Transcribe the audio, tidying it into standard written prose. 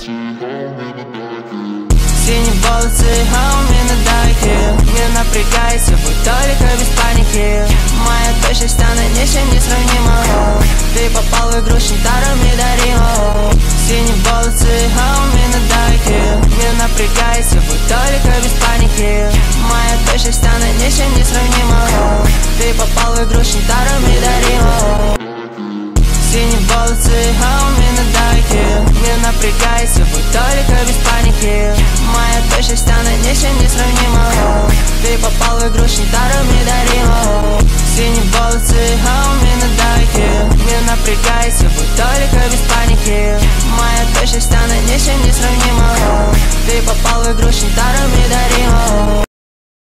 Синие волосы, а у меня дайки. Не напрягайся, будь только без паники. Моя точность, она ничем не сравнима. Ты попал в игру Шинтаро Мидарима. Синие волосы, а у меня дайки. Не напрягайся, будь только без паники. Моя точность, она ничем не сравнима. Ты попал в игру Шинтаро Мидарима. Синие волосы, а у меня дайки. Не напрягайся, будь только без паники. Моя точность, она ничем не сравнима. Ты попал в игру Шинтаро Мидарима. Синие волосы, а у меня дайки. Не напрягайся, будь только без паники. Моя точность, она ничем не сравнима.